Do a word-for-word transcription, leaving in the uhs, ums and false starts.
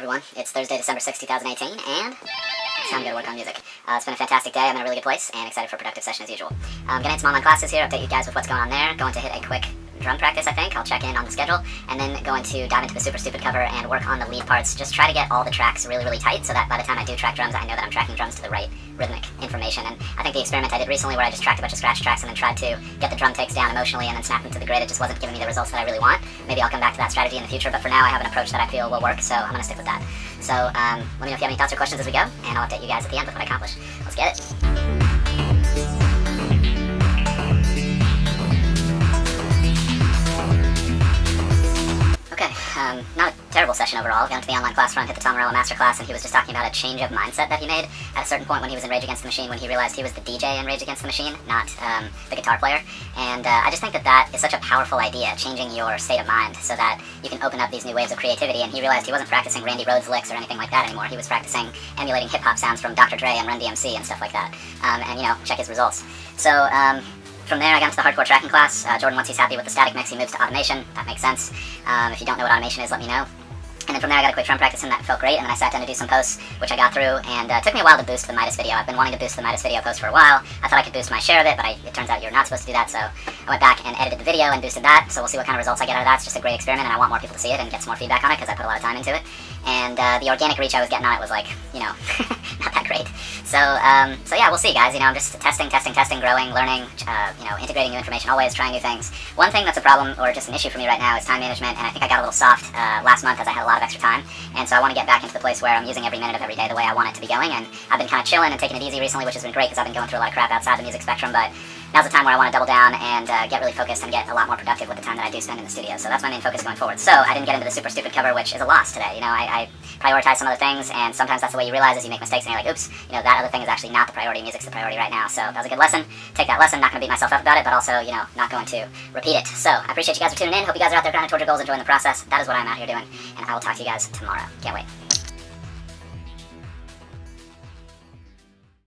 everyone. It's Thursday, December sixth, two thousand eighteen, and it's time to go to work on music. Uh, it's been a fantastic day. I'm in a really good place, and excited for a productive session as usual. Um, getting some online classes here, update you guys with what's going on there. Going to hit a quick drum practice, I think. I'll check in on the schedule, and then going to dive into the Super Stupid cover and work on the lead parts. Just try to get all the tracks really, really tight, so that by the time I do track drums, I know that I'm tracking drums to the right rhythmic information. And I think the experiment I did recently, where I just tracked a bunch of scratch tracks and then tried to get the drum takes down emotionally and then snap them to the grid, it just wasn't giving me the results that I really want. Maybe I'll come back to that strategy in the future, but for now I have an approach that I feel will work, so I'm going to stick with that. So um, let me know if you have any thoughts or questions as we go, and I'll update you guys at the end with what I accomplish. Let's get it. Okay, um, not a terrible session overall. Got into the online class front, hit the Tom Morello masterclass, and he was just talking about a change of mindset that he made at a certain point when he was in Rage Against the Machine, when he realized he was the D J in Rage Against the Machine, not um, the guitar player. And uh, I just think that that is such a powerful idea, changing your state of mind so that you can open up these new waves of creativity. And he realized he wasn't practicing Randy Rhoads licks or anything like that anymore. He was practicing emulating hip-hop sounds from Doctor Dre and Run D M C and stuff like that. Um, and, you know, check his results. So, um... From there, I got into the hardcore tracking class. Uh, Jordan, once he's happy with the static mix, he moves to automation. That makes sense. Um, if you don't know what automation is, let me know. And then from there, I got a quick drum practice, and that felt great. And then I sat down to do some posts, which I got through, and uh, it took me a while to boost the Midas video. I've been wanting to boost the Midas video post for a while. I thought I could boost my share of it, but I, it turns out you're not supposed to do that, so I went back and edited the video and boosted that. So we'll see what kind of results I get out of that. It's just a great experiment, and I want more people to see it and get some more feedback on it, because I put a lot of time into it. And uh, the organic reach I was getting on it was like, you know, not that great. So, um, so yeah, we'll see, guys. You know, I'm just testing, testing, testing, growing, learning, uh, you know, integrating new information, always trying new things. One thing that's a problem, or just an issue for me right now, is time management, and I think I got a little soft uh, last month as I had a lot of extra time. And so I want to get back into the place where I'm using every minute of every day the way I want it to be going. And I've been kind of chilling and taking it easy recently, which has been great because I've been going through a lot of crap outside the music spectrum. But now's the time where I want to double down and uh, get really focused and get a lot more productive with the time that I do spend in the studio. So that's my main focus going forward. So I didn't get into the Super Stupid cover, which is a loss today. You know, I, I prioritize some other things, and sometimes that's the way you realize as you make mistakes and you're like, oops, you know, that other thing is actually not the priority. Music's the priority right now. So that was a good lesson. Take that lesson. Not going to beat myself up about it, but also, you know, not going to repeat it. So I appreciate you guys for tuning in. Hope you guys are out there grinding towards your goals, enjoying the process. That is what I'm out here doing, and I will talk to you guys tomorrow. Can't wait.